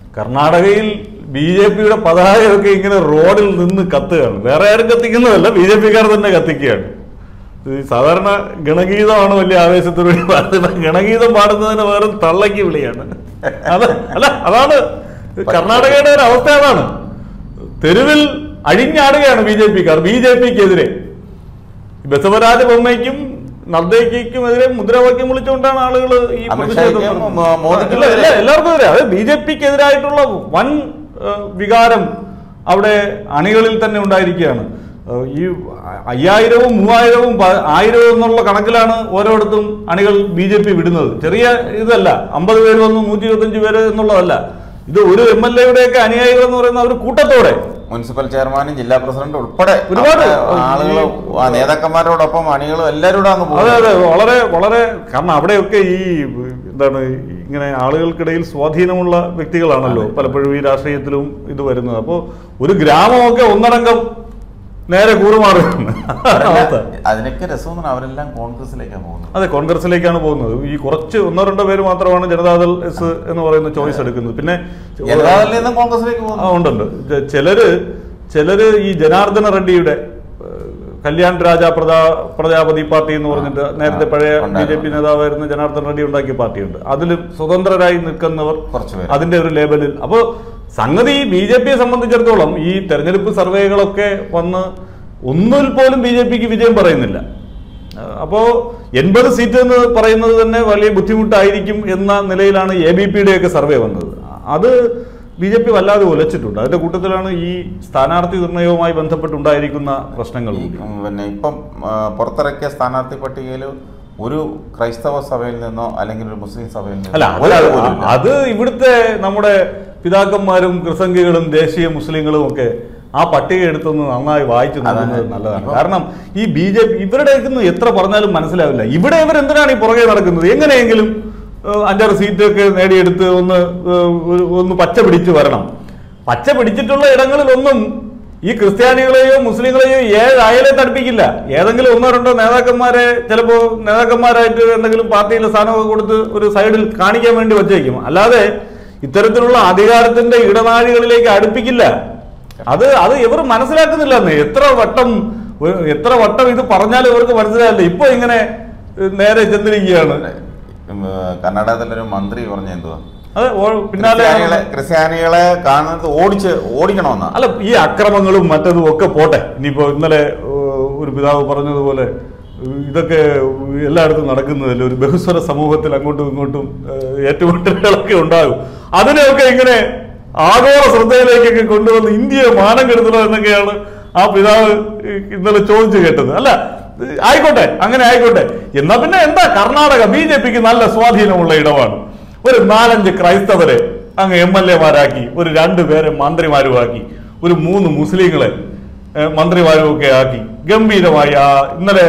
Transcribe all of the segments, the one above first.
കർണാടകയിൽ BJP-യുടെ പതാകയൊക്കെ ഇങ്ങനെ റോഡിൽ നിന്ന് കത്തുകയാണ്. വേറെ ആരും കത്തിക്കുന്നതല്ല, BJP-കാർ തന്നെ കത്തിക്കുകയാണ്. സാധാരണ ഗണഗീതമാണ് വലിയ ആവേശത്തോടുകൂടി പാടുന്നത്. ഗണഗീതം പാടുന്നതിന് വേറെ തള്ളയ്ക്ക് വിളിയാണ്. അതാണ് കർണാടകയുടെ ഒരു അവസ്ഥ. അതാണ് തെരുവിൽ അഴിഞ്ഞാടുകയാണ് BJP-കാർ. BJP-ക്കെതിരെ ബസവരാജ ബൊമ്മയ്ക്കും നദ്ദയ്ക്കുമെതിരെ മുദ്രാവാക്യം വിളിച്ചുകൊണ്ടാണ് ആളുകൾ ഈ പ്രതിഷേധം. എല്ലാവർക്കും എതിരെ, അത് BJP-ക്കെതിരായിട്ടുള്ള വൻ വികാരം അവിടെ അണികളിൽ തന്നെ ഉണ്ടായിരിക്കുകയാണ്. ഈ 5000-ഉം 3000-ഉം 1000 എന്നുള്ള കണക്കിലാണ് ഓരോയിടത്തും അണികൾ BJP വിടുന്നത്. ചെറിയ ഇതല്ല, 50 പേര് വന്നു 125 പേര് എന്നുള്ളതല്ല. ഇത് ഒരു MLA-യുടെയൊക്കെ അനുയായികൾ എന്ന് പറയുന്ന ഒരു കൂട്ടത്തോടെ മുനിസിപ്പൽ ചെയർമാനും ജില്ലാ പ്രസിഡന്റ് ഉൾപ്പെടെ ഒരുപാട് ആളുകൾ നേതാക്കന്മാരോടൊപ്പം അണികളും എല്ലാവരോടും. അതെ അതെ, വളരെ വളരെ. കാരണം അവിടെയൊക്കെ ഈ എന്താണ് ഇങ്ങനെ ആളുകൾക്കിടയിൽ സ്വാധീനമുള്ള വ്യക്തികളാണല്ലോ പലപ്പോഴും ഈ രാഷ്ട്രീയത്തിലും ഇത് വരുന്നത്. അപ്പോൾ ഒരു ഗ്രാമമൊക്കെ ഒന്നടങ്കം നേരെ കൂറുമാറുകയാണ്. അതിനൊക്കെ രസം അവരെല്ലാം കോൺഗ്രസിലേക്കാണ് പോകുന്നത്. അതെ, കോൺഗ്രസിലേക്കാണ് പോകുന്നത്. ഈ കുറച്ച് 1-2 പേര് മാത്രമാണ് ജനതാദൾ എസ് എന്ന് പറയുന്ന ചോയ്സ് എടുക്കുന്നത്. പിന്നെ കോൺഗ്രസിലേക്ക് ഉണ്ടുണ്ട്. ചിലര് ഈ ജനാർദ്ദന റെഡ്ഡിയുടെ കല്യാൺ രാജ പ്രജാപതി പാർട്ടി എന്ന് പറഞ്ഞിട്ട് നേരത്തെ പഴയ BJP നേതാവായിരുന്ന ജനാർദ്ദന റെഡ്ഡി ഉണ്ടാക്കിയ പാർട്ടിയുണ്ട്. അതിലും സ്വതന്ത്രരായി നിൽക്കുന്നവർ അതിന്റെ ഒരു ലേബലിൽ. അപ്പോൾ സംഗതി BJP-യെ സംബന്ധിച്ചിടത്തോളം ഈ തെരഞ്ഞെടുപ്പ് സർവേകളൊക്കെ വന്ന് ഒന്നിൽ പോലും BJP-ക്ക് വിജയം പറയുന്നില്ല. അപ്പോൾ 80 സീറ്റ് എന്ന് പറയുന്നത് തന്നെ വലിയ ബുദ്ധിമുട്ടായിരിക്കും എന്ന നിലയിലാണ് ABP-യുടെയൊക്കെ സർവേ വന്നത്. അത് BJP വല്ലാതെ ഉലച്ചിട്ടുണ്ട്. അതിന്റെ കൂട്ടത്തിലാണ് ഈ സ്ഥാനാർത്ഥി നിർണയവുമായി ബന്ധപ്പെട്ടുണ്ടായിരിക്കുന്ന പ്രശ്നങ്ങൾ. പിന്നെ ഇപ്പം പുറത്തിറക്കിയ സ്ഥാനാർത്ഥി പട്ടികയിൽ ഒരു ക്രൈസ്തവ സഭയിൽ നിന്നോ അല്ലെങ്കിൽ ഒരു മുസ്ലിം സഭയിൽ നിന്നോ അല്ല, അത് ഇവിടുത്തെ നമ്മുടെ പിതാക്കന്മാരും ക്രിസംഖികളും ദേശീയ മുസ്ലിങ്ങളും ഒക്കെ ആ പട്ടിക എടുത്തൊന്ന് നന്നായി വായിച്ചു നോക്കുന്നത് നല്ലതാണ്. കാരണം ഈ BJP ഇവരുടെ എത്ര പറഞ്ഞാലും മനസ്സിലാവില്ല. ഇവിടെ ഇവരെന്തിനാണ് ഈ പുറകെ നടക്കുന്നത്? എങ്ങനെയെങ്കിലും 5-6 സീറ്റൊക്കെ നേടിയെടുത്ത് ഒന്ന് പച്ച പിടിച്ച് വരണം. പച്ച പിടിച്ചിട്ടുള്ള ഇടങ്ങളിലൊന്നും ഈ ക്രിസ്ത്യാനികളെയോ മുസ്ലിങ്ങളെയോ അയലെ തടുപ്പിക്കില്ല. ഏതെങ്കിലും 1-2 നേതാക്കന്മാരെ ചിലപ്പോൾ നേതാക്കന്മാരായിട്ട് എന്തെങ്കിലും പാർട്ടിയിലെ സ്ഥാനമൊക്കെ കൊടുത്ത് ഒരു സൈഡിൽ കാണിക്കാൻ വേണ്ടി വച്ചേക്കും. അല്ലാതെ ഇത്തരത്തിലുള്ള അധികാരത്തിന്റെ ഇടനാഴികളിലേക്ക് അടുപ്പിക്കില്ല. അത് ഇവർ മനസ്സിലാക്കുന്നില്ല. എത്ര വട്ടം ഇത് പറഞ്ഞാലും ഇവർക്ക് മനസ്സിലാവില്ല. ഇപ്പൊ ഇങ്ങനെ നേരെ ചെന്നിരിക്കുകയാണ്. കർണാടകത്തിലൊരു മന്ത്രി പറഞ്ഞ എന്തുവാ, അത് പിന്നാലെ ക്രിസ്ത്യാനികളെ കാണുന്നത് ഓടിക്കണമെന്നാ. അല്ല, ഈ അക്രമങ്ങളും മറ്റതും ഒക്കെ പോട്ടെ. ഇനിയിപ്പോ ഇന്നലെ ഒരു പിതാവ് പറഞ്ഞതുപോലെ ഇതൊക്കെ എല്ലായിടത്തും നടക്കുന്നതല്ലേ. ഒരു ബഹുസ്വര സമൂഹത്തിൽ അങ്ങോട്ടും ഇങ്ങോട്ടും ഏറ്റുമുട്ടലുകളൊക്കെ ഉണ്ടാകും. അതിനെയൊക്കെ ഇങ്ങനെ ആഗോള ശ്രദ്ധയിലേക്കൊക്കെ കൊണ്ടുവന്ന് ഇന്ത്യയെ മാനം കെടുത്തണോ എന്നൊക്കെയാണ് ആ പിതാവ് ഇന്നലെ ചോദിച്ചു കേട്ടത്. അല്ല, ആയിക്കോട്ടെ, അങ്ങനെ ആയിക്കോട്ടെ. എന്നാ പിന്നെ എന്താ, കർണാടക BJP-ക്ക് നല്ല സ്വാധീനമുള്ള ഇടമാണ്. ഒരു 4-5 ക്രൈസ്തവരെ അങ്ങ് MLA-മാരാക്കി, ഒരു 2 പേരെ മന്ത്രിമാരുമാക്കി, ഒരു 3 മുസ്ലിങ്ങളെ മന്ത്രിമാരുമൊക്കെ ആക്കി ഗംഭീരമായി. ഇന്നലെ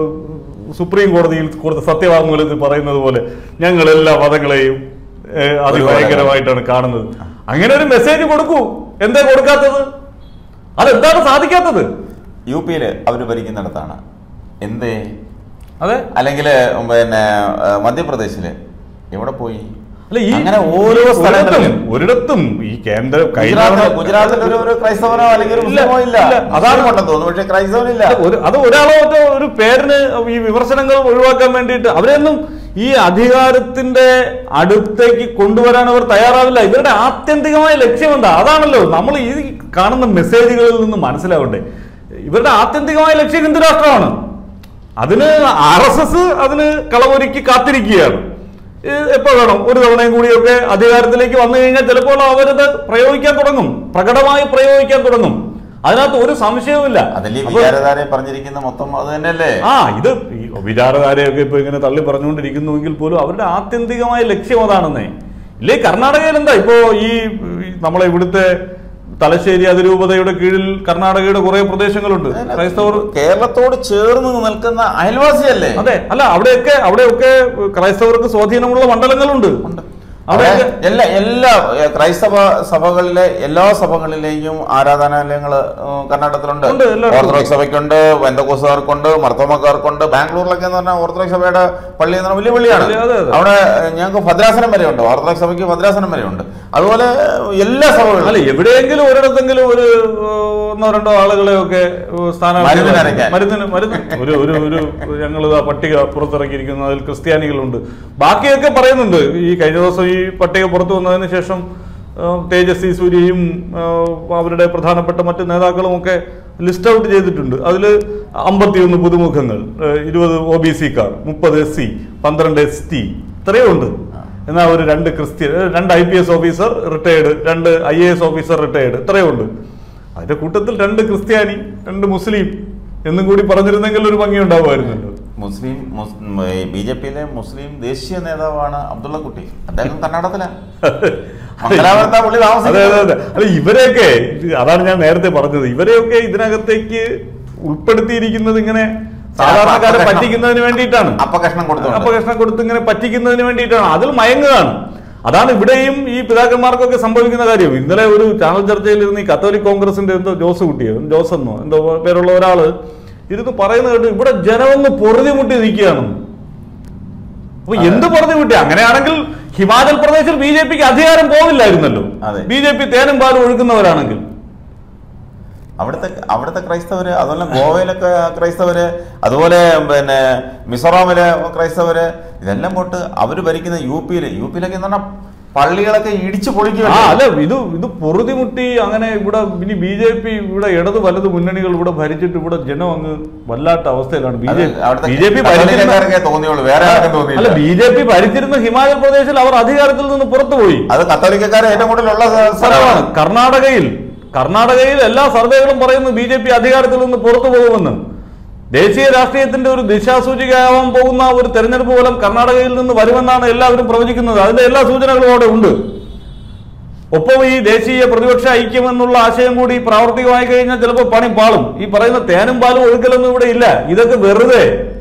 സുപ്രീം കോടതിയിൽ കൊടുത്ത സത്യവാങ്മൂലത്തിൽ പറയുന്നത് പോലെ ഞങ്ങൾ എല്ലാ മതങ്ങളെയും അതിഭയങ്കരമായിട്ടാണ് കാണുന്നത്. അങ്ങനെ ഒരു മെസ്സേജ് കൊടുക്കൂ. എന്താ കൊടുക്കാത്തത്? അതെന്താണ് സാധിക്കാത്തത്? UP-യിൽ അവർ ഭരിക്കുന്നിടത്താണ് എന്തേ? അതെ, അല്ലെങ്കിൽ പിന്നെ മധ്യപ്രദേശില് എവിടെ പോയി? അല്ല, ഈ അങ്ങനെ ഓരോ സ്ഥലങ്ങളിലും ഒരിടത്തും ഈ കേന്ദ്ര ഗുജറാത്തിൽ ഒരു ക്രൈസ്തവനോ അല്ലെങ്കിൽ ഒരു മുസ്ലിമോ ഇല്ല. അതാണ് കൊണ്ടെന്ന് തോന്നുന്നു. പക്ഷെ ക്രൈസ്തവനില്ല. അത് ഒരാളോ ഒരു പേരിന് ഈ വിമർശനങ്ങൾ ഒഴിവാക്കാൻ വേണ്ടിയിട്ട് അവരെയൊന്നും ഈ അധികാരത്തിന്റെ അടുത്തേക്ക് കൊണ്ടുവരാൻ അവർ തയ്യാറാവില്ല. ഇവരുടെ ആത്യന്തികമായ ലക്ഷ്യം എന്താ? അതാണല്ലോ നമ്മൾ ഈ കാണുന്ന മെസ്സേജുകളിൽ നിന്ന് മനസ്സിലാവണ്ടേ. ഇവരുടെ ആത്യന്തികമായ ലക്ഷ്യം ഹിന്ദു രാഷ്ട്രമാണ്. അതിന് RSS അതിന് കളമൊരുക്കി കാത്തിരിക്കുകയാണ്. എപ്പോൾ വേണം ഒരു തവണയും കൂടിയൊക്കെ അധികാരത്തിലേക്ക് വന്നു കഴിഞ്ഞാൽ ചിലപ്പോൾ അവരത് പ്രയോഗിക്കാൻ തുടങ്ങും, പ്രകടമായി പ്രയോഗിക്കാൻ തുടങ്ങും. അതിനകത്ത് ഒരു സംശയവുമില്ല. പറഞ്ഞിരിക്കുന്ന മൊത്തം അത് തന്നെയല്ലേ. ഇത് വിചാരധാരയൊക്കെ ഇപ്പൊ ഇങ്ങനെ തള്ളി പറഞ്ഞുകൊണ്ടിരിക്കുന്നുവെങ്കിൽ പോലും അവരുടെ ആത്യന്തികമായ ലക്ഷ്യം അതാണെന്നേ. ഇല്ലേ, കർണാടകയിൽ എന്താ ഇപ്പോ ഈ നമ്മളെ ഇവിടുത്തെ തലശ്ശേരി അതിരൂപതയുടെ കീഴിൽ കർണാടകയുടെ കുറെ പ്രദേശങ്ങളുണ്ട്. ക്രൈസ്തവർ കേരളത്തോട് ചേർന്ന് നിൽക്കുന്ന അയൽവാസിയല്ലേ? അതെ, അല്ല, അവിടെയൊക്കെ ക്രൈസ്തവർക്ക് സ്വാധീനമുള്ള മണ്ഡലങ്ങളുണ്ട്. എല്ലാ ക്രൈസ്തവ സഭകളിലെ എല്ലാ സഭകളിലെയും ആരാധനാലയങ്ങൾ കർണാടകത്തിലുണ്ട്. ഓർത്തഡോക്സ് സഭയ്ക്കുണ്ട്, പെന്തക്കോസ്തുകാർക്കുണ്ട്, മർത്തോമക്കാർക്കുണ്ട്. ബാംഗ്ലൂരിലൊക്കെ എന്ന് പറഞ്ഞാൽ ഓർത്തഡോക്സ് സഭയുടെ പള്ളി എന്ന് പറഞ്ഞാൽ വലിയ പള്ളിയാണ്. അവിടെ ഞങ്ങൾക്ക് ഭദ്രാസനം വരെ ഉണ്ട്, ഓർത്തഡോക്സ് സഭയ്ക്ക് ഭദ്രാസനം വരെ ഉണ്ട്. അതുപോലെ എല്ലാ സഭകളും അല്ല, എവിടെയെങ്കിലും ഒരിടത്തെങ്കിലും ഒരു 1-2 ആളുകളെയൊക്കെ ഞങ്ങൾ ആ പട്ടിക പുറത്തിറക്കിയിരിക്കുന്നു, അതിൽ ക്രിസ്ത്യാനികളുണ്ട്. ബാക്കിയൊക്കെ പറയുന്നുണ്ട്. ഈ കഴിഞ്ഞ ദിവസം ഈ പട്ടിക പുറത്തു വന്നതിന് ശേഷം തേജസ്വി സൂര്യയും അവരുടെ പ്രധാനപ്പെട്ട മറ്റ് നേതാക്കളും ഒക്കെ ലിസ്റ്റ് ഔട്ട് ചെയ്തിട്ടുണ്ട്. അതിൽ 51 പുതുമുഖങ്ങൾ, 20 OBC-ക്കാർ, 30 SC, 12 ST, ഇത്രയും ഉണ്ട്. എന്നാൽ ഒരു 2 Christian, 2 IPS officer retired, 2 IAS officer retired, ഇത്രയും ഉണ്ട്. അതിന്റെ കൂട്ടത്തിൽ 2 ക്രിസ്ത്യാനി, 2 മുസ്ലിം എന്നും കൂടി പറഞ്ഞിരുന്നെങ്കിൽ ഒരു ഭംഗി ഉണ്ടാവുമായിരുന്നല്ലോ. BJP-യിലെ മുസ്ലിം ദേശീയ നേതാവാണ് അബ്ദുള്ള കുട്ടി. അദ്ദേഹം കർണാടകത്തിലാണ്. അല്ല, ഇവരെയൊക്കെ, അതാണ് ഞാൻ നേരത്തെ പറഞ്ഞത്, ഇവരെയൊക്കെ ഇതിനകത്തേക്ക് ഉൾപ്പെടുത്തിയിരിക്കുന്നത് ഇങ്ങനെ സാധാരണക്കാരെ പറ്റിക്കുന്നതിന് വേണ്ടിയിട്ടാണ്. അപ്പകഷ്ണം കൊടുത്ത് ഇങ്ങനെ പറ്റിക്കുന്നതിന് വേണ്ടിയിട്ടാണ്. അതിൽ മയങ്ങുകയാണ്. അതാണ് ഇവിടെയും ഈ പിതാക്കന്മാർക്കൊക്കെ സംഭവിക്കുന്ന കാര്യം. ഇന്നലെ ഒരു ചാനൽ ചർച്ചയിൽ ഈ കത്തോലിക് കോൺഗ്രസിന്റെ എന്തോ ജോസെന്നോ എന്തോ പേരുള്ള ഒരാള് ഇരുന്ന് പറയുന്നത് കേട്ട് ഇവിടെ ജനമൊന്ന് പൊറുതിമുട്ടി നിൽക്കുകയാണ്. അപ്പൊ എന്ത് പൊറുതിമുട്ടി? അങ്ങനെയാണെങ്കിൽ ഹിമാചൽ പ്രദേശിൽ BJPക്ക് അധികാരം പോവില്ലായിരുന്നല്ലോ. BJP തേനും പാലും ഒഴുക്കുന്നവരാണെങ്കിൽ അവിടുത്തെ ക്രൈസ്തവര്, അതുപോലെ ഗോവയിലൊക്കെ ക്രൈസ്തവര്, അതുപോലെ പിന്നെ മിസോറാമിലെ ക്രൈസ്തവര്, ഇതെല്ലാം പോട്ട് അവര് ഭരിക്കുന്ന യുപിയിലൊക്കെ എന്ന് പറഞ്ഞാൽ പള്ളികളൊക്കെ ഇടിച്ചു പൊളിക്കുക. അല്ല, ഇത് പൊറുതിമുട്ടി അങ്ങനെ ഇവിടെ ഇനി BJP ഇവിടെ ഇടത് വലത് മുന്നണികൾ ഇവിടെ ഭരിച്ചിട്ട് ഇവിടെ ജനം അങ്ങ് വല്ലാത്ത അവസ്ഥയിലാണ്. BJP ഭരിച്ചിരുന്ന ഹിമാചൽ പ്രദേശിൽ അവർ അധികാരത്തിൽ നിന്ന് പുറത്തുപോയി. അത് കത്തോലിക്കക്കാരെ ഏറ്റവും കൂടുതലുള്ള സ്ഥലമാണ്. കർണാടകയിൽ എല്ലാ സർവേകളും പറയുന്നു BJP അധികാരത്തിൽ നിന്ന് പുറത്തു പോകുമെന്ന്. ദേശീയ രാഷ്ട്രീയത്തിന്റെ ഒരു ദിശാസൂചികയാവാൻ പോകുന്ന ഒരു തെരഞ്ഞെടുപ്പ് ഫലം കർണാടകയിൽ നിന്ന് വരുമെന്നാണ് എല്ലാവരും പ്രവചിക്കുന്നത്. അതിന്റെ എല്ലാ സൂചനകളും അവിടെ ഉണ്ട്. ഒപ്പം ഈ ദേശീയ പ്രതിപക്ഷ ഐക്യം എന്നുള്ള ആശയം കൂടി പ്രാവർത്തികമായി കഴിഞ്ഞാൽ ചിലപ്പോൾ പണി പാളും. ഈ പറയുന്ന തേനും പാലും ഒഴുക്കലൊന്നും ഇവിടെ ഇല്ല. ഇതൊക്കെ വെറുതെ